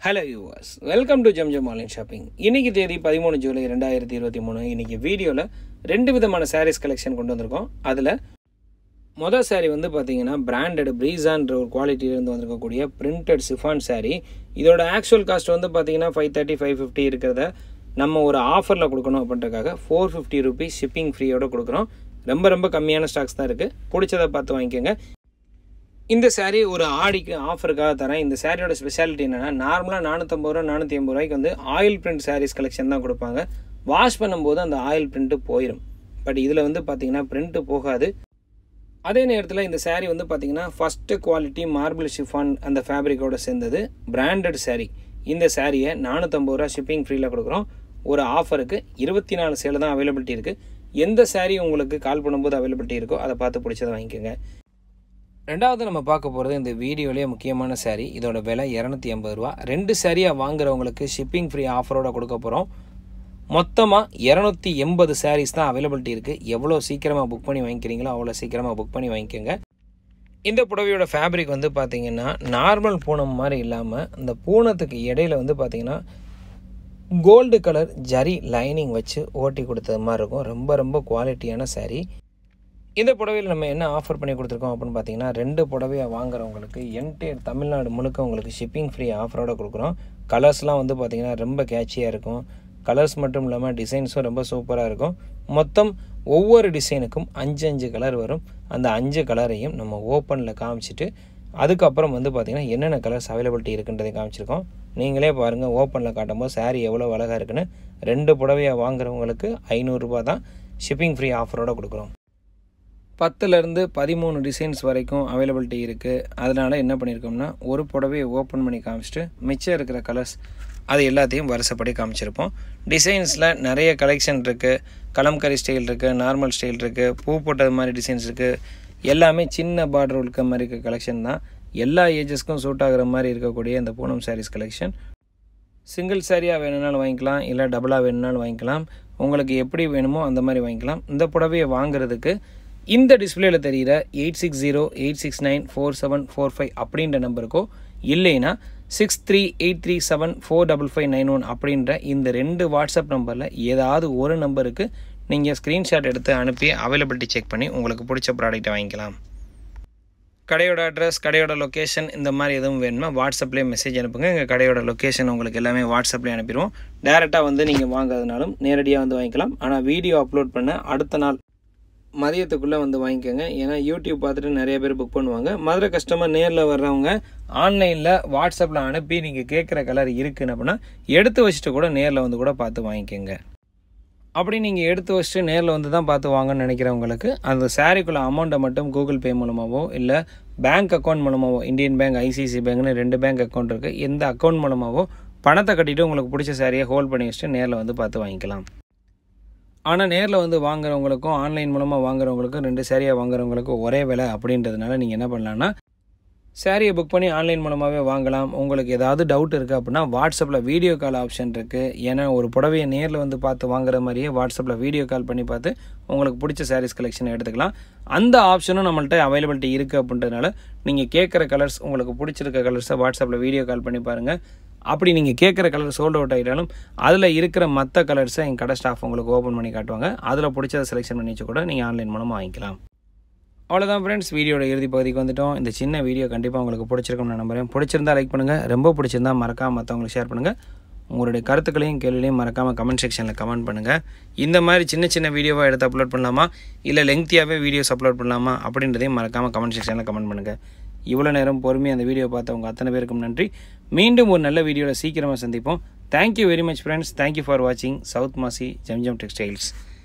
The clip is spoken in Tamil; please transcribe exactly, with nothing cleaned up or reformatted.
Hello viewers, welcome to ZamZam Online Shopping. இன்னைக்கு தேதி பதிமூணு ஜூலை இரண்டாயிரத்து இருபத்தி மூணு. இன்னைக்கு வீடியோல ரெண்டு விதமான sarees collection கொண்டு வந்திருக்கோம். அதுல முதல் saree வந்து பாத்தீங்கன்னா branded breezaன்ற ஒரு குவாலிட்டில இருந்து வந்திருக்கக்கூடிய printed chiffon saree. இதோட actual cost வந்து பாத்தீங்கன்னா five thirty five fifty இருக்குறத நம்ம ஒரு ஆஃபர்ல கொடுக்கணும் அப்படின்றதுக்காக four fifty rupees shipping free ஓட கொடுக்கிறோம். ரொம்ப ரொம்ப கம்மியான ஸ்டாக்ஸ் தான் இருக்கு. பிடிச்சத பார்த்து வாங்கிக்கங்க. இந்த saree ஒரு ஆடிக்கு ஆஃபருக்காக தரேன். இந்த சாரியோட ஸ்பெஷாலிட்டி என்னன்னா நார்மலா நானூற்று ஐம்பது ரூபாய் நானூற்று எண்பது ரூபாய்க்கு வந்து ஆயில் பிரிண்ட் sarees கலெக்ஷன் தான் கொடுப்பாங்க. வாஷ் பண்ணும்போது அந்த ஆயில் பிரிண்ட் போயிடும். பட் இதுல வந்து பாத்தீங்கன்னா பிரிண்ட் போகாது. அதே நேரத்துல இந்த saree வந்து பாத்தீங்கன்னா ஃபர்ஸ்ட் குவாலிட்டி மார்பிள் ஷிஃபான் அந்த ஃபேப்ரிக்கோட சேர்ந்தது பிராண்டட் saree. இந்த சாரியை நானூற்று ஐம்பது ரூபாய் ஷிப்பிங் ஃப்ரீல கொடுக்குறோம். ஒரு ஆஃபருக்கு இருபத்தி நாலு சேல தான் அவைலபிலிட்டி இருக்கு. எந்த saree உங்களுக்கு கால் பண்ணும்போது அவைலபிலிட்டி இருக்கோ அதை பார்த்து பிடிச்சதை வாங்கிக்கோங்க. ரெண்டாவது நம்ம பார்க்க போகிறது இந்த வீடியோலேயே முக்கியமான saree. இதோட விலை இரநூத்தி ஐம்பது ரூபா. ரெண்டு சாரியாக வாங்குறவங்களுக்கு ஷிப்பிங் ஃப்ரீ ஆஃபரோட கொடுக்க போகிறோம். மொத்தமாக இரநூத்தி எண்பது sarees தான் அவைலபிலிட்டி இருக்குது. எவ்வளோ சீக்கிரமாக புக் பண்ணி வாங்கிக்கிறீங்களோ அவ்வளோ சீக்கிரமாக புக் பண்ணி வாங்கிக்கோங்க. இந்த புடவையோட ஃபேப்ரிக் வந்து பார்த்திங்கன்னா நார்மல் பூனம் மாதிரி இல்லாமல் இந்த பூனத்துக்கு இடையில வந்து பார்த்திங்கன்னா கோல்டு கலர் ஜரி லைனிங் வச்சு ஓட்டி கொடுத்தது மாதிரி இருக்கும். ரொம்ப ரொம்ப குவாலிட்டியான saree. இந்த புடவையில் நம்ம என்ன ஆஃபர் பண்ணி கொடுத்துருக்கோம் அப்படின்னு பார்த்தீங்கன்னா ரெண்டு புடவையாக வாங்குறவங்களுக்கு என்டையர் தமிழ்நாடு முழுக்க உங்களுக்கு ஷிப்பிங் ஃப்ரீ ஆஃபரோட கொடுக்குறோம். கலர்ஸ்லாம் வந்து பார்த்திங்கன்னா ரொம்ப கேட்சியாக இருக்கும். கலர்ஸ் மட்டும் இல்லாமல் டிசைன்ஸும் ரொம்ப சூப்பராக இருக்கும். மொத்தம் ஒவ்வொரு டிசைனுக்கும் அஞ்சு அஞ்சு கலர் வரும். அந்த அஞ்சு கலரையும் நம்ம ஓப்பனில் காமிச்சிட்டு அதுக்கப்புறம் வந்து பார்த்திங்கன்னா என்னென்ன கலர்ஸ் அவைலபிலிட்டி இருக்குன்றதை காமிச்சிருக்கோம். நீங்களே பாருங்கள், ஓப்பனில் காட்டும்போது சாரீ எவ்வளோ அழகாக இருக்குன்னு. ரெண்டு புடவையாக வாங்குறவங்களுக்கு ஐநூறுரூபா தான் ஷிப்பிங் ஃப்ரீ ஆஃபரோட கொடுக்குறோம். பத்துலேருந்து பதிமூணு டிசைன்ஸ் வரைக்கும் அவைலபிலிட்டி இருக்குது. அதனால் என்ன பண்ணியிருக்கோம்னா ஒரு புடவையை ஓப்பன் பண்ணி காமிச்சிட்டு மிச்சம் இருக்கிற கலர்ஸ் அது எல்லாத்தையும் வருஷப்படி காமிச்சிருப்போம். டிசைன்ஸில் நிறைய கலெக்ஷன் இருக்குது. கலம்கரி ஸ்டைல் இருக்குது, நார்மல் ஸ்டைல் இருக்குது, பூ போட்டது மாதிரி டிசைன்ஸ் இருக்குது. எல்லாமே சின்ன பார்டர் இருக்க மாதிரி இருக்க கலெக்ஷன் தான். எல்லா ஏஜஸ்க்கும் சூட் ஆகிற மாதிரி இருக்கக்கூடிய இந்த பூனம் சாரீஸ் கலெக்ஷன். சிங்கிள் சாரியாக வேணும்னாலும் வாங்கிக்கலாம், இல்லை டபுளாக வேணும்னாலும் வாங்கிக்கலாம். உங்களுக்கு எப்படி வேணுமோ அந்த மாதிரி வாங்கிக்கலாம். இந்த புடவையை வாங்குறதுக்கு இந்த டிஸ்பிளேல தெரிகிற eight six zero eight six nine four seven four five அப்படின்ற நம்பருக்கோ இல்லைன்னா six three eight three seven four double five nine one அப்படின்ற இந்த ரெண்டு வாட்ஸ்அப் நம்பரில் ஏதாவது ஒரு நம்பருக்கு நீங்கள் ஸ்க்ரீன்ஷாட் எடுத்து அனுப்பி அவைலபிலிட்டி செக் பண்ணி உங்களுக்கு பிடிச்ச ப்ராடக்ட்டை வாங்கிக்கலாம். கடையோட அட்ரஸ், கடையோட லொக்கேஷன் இந்த மாதிரி எதுவும் வேணுமா வாட்ஸ்அப்லேயே மெசேஜ் அனுப்புங்க. எங்கள் கடையோட லொக்கேஷன் உங்களுக்கு எல்லாமே வாட்ஸ்அப்லேயே அனுப்பிடுவோம். டேரெக்டாக வந்து நீங்கள் வாங்கிறதுனாலும் நேரடியாக வந்து வாங்கிக்கலாம். ஆனால் வீடியோ அப்லோட் பண்ண அடுத்த நாள் மதியத்துக்குள்ளே வந்து வாங்கிக்கோங்க. ஏன்னா யூடியூப் பார்த்துட்டு நிறைய பேர் புக் பண்ணுவாங்க. மதுரை கஸ்டமர் நேரில் வர்றவங்க ஆன்லைனில் வாட்ஸ்அப்பில் அனுப்பி நீங்கள் கேட்குற கலர் இருக்குன்னு அப்படின்னா எடுத்து வச்சுட்டு கூட நேரில் வந்து கூட பார்த்து வாங்கிக்கோங்க. அப்படி நீங்கள் எடுத்து வச்சுட்டு நேரில் வந்து தான் பார்த்து வாங்கன்னு நினைக்கிறவங்களுக்கு அந்த சாரீக்குள்ள அமௌண்ட்டை மட்டும் கூகுள் பே மூலமாகவோ இல்லை பேங்க் அக்கௌண்ட் மூலமாகவோ, இந்தியன் பேங்க், ஐசிஐசிஐ பேங்க்னு ரெண்டு பேங்க் அக்கௌண்ட் இருக்குது, எந்த அக்கௌண்ட் மூலமாகவோ பணத்தை கட்டிட்டு உங்களுக்கு பிடிச்ச சாரியை ஹோல்ட் பண்ணி வச்சுட்டு நேரில் வந்து பார்த்து வாங்கிக்கலாம். ஆனால் நேரில் வந்து வாங்குறவங்களுக்கும் ஆன்லைன் மூலமாக வாங்குறவங்களுக்கும் ரெண்டு சாரியாக வாங்குறவங்களுக்கும் ஒரே விலை அப்படின்றதுனால நீங்கள் என்ன பண்ணலான்னா சாரியை புக் பண்ணி ஆன்லைன் மூலமாகவே வாங்கலாம். உங்களுக்கு ஏதாவது டவுட் இருக்குது அப்படின்னா வாட்ஸ்அப்பில் வீடியோ கால் ஆப்ஷன் இருக்குது. ஏன்னா ஒரு புடவையை நேரில் வந்து பார்த்து வாங்குற மாதிரியே வாட்ஸ்அப்பில் வீடியோ கால் பண்ணி பார்த்து உங்களுக்கு பிடிச்ச சாரீஸ் கலெக்ஷனை எடுத்துக்கலாம். அந்த ஆப்ஷனும் நம்மள்ட்ட அவைலபிலிட்டி இருக்குது அப்படின்றதுனால நீங்கள் கேட்குற கலர்ஸ், உங்களுக்கு பிடிச்சிருக்க கலர்ஸை வாட்ஸ்அப்பில் வீடியோ கால் பண்ணி பாருங்கள். அப்படி நீங்கள் கேட்குற கலர் சோல்ட் அவுட் ஆகிட்டாலும் அதில் இருக்கிற மற்ற கலர்ஸை எங்கள் கடை ஸ்டாஃப் உங்களுக்கு ஓப்பன் பண்ணி காட்டுவாங்க. அதில் பிடிச்சதை செலெக்ஷன் பண்ணி வச்சு கூட நீங்கள் ஆன்லைன் மூலமாக வாங்கிக்கலாம். அவ்வளோதான் ஃப்ரெண்ட்ஸ், வீடியோட இறுதி பகுதிக்கு வந்துட்டோம். இந்த சின்ன வீடியோ கண்டிப்பாக உங்களுக்கு பிடிச்சிருக்கும்னு நான் நம்புறேன். பிடிச்சிருந்தா லைக் பண்ணுங்கள், ரொம்ப பிடிச்சிருந்தா மறக்காம மற்றவங்களுக்கு ஷேர் பண்ணுங்கள். உங்களுடைய கருத்துக்களையும் கேள்விலையும் மறக்காமல் கமெண்ட் செக்ஷனில் கமெண்ட் பண்ணுங்கள். இந்த மாதிரி சின்ன சின்ன வீடியோவாக எடுத்து அப்லோட் பண்ணலாமா இல்லை லெங்க்த்தியாகவே வீடியோஸ் அப்லோட் பண்ணலாமா அப்படின்றதையும் மறக்காமல் கமெண்ட் செக்ஷனில் கமெண்ட் பண்ணுங்கள். இவ்வளோ நேரம் பொறுமையாக அந்த வீடியோ பார்த்தவங்க அத்தனை பேருக்கும் நன்றி. மீண்டும் ஒரு நல்ல வீடியோவில் சீக்கிரமாக சந்திப்போம். Thank you very much friends. Thank you for வாட்சிங் சவுத் மாசி ஜம்ஜம் டெக்ஸ்டைல்ஸ்.